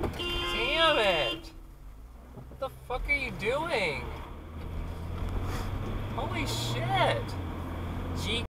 Damn it! What the fuck are you doing? Holy shit! G